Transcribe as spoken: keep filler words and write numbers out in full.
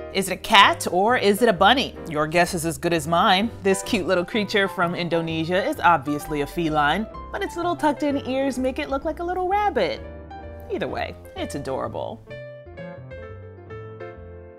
Is it a cat or is it a bunny? Your guess is as good as mine. This cute little creature from Indonesia is obviously a feline, but its little tucked in ears make it look like a little rabbit. Either way, it's adorable.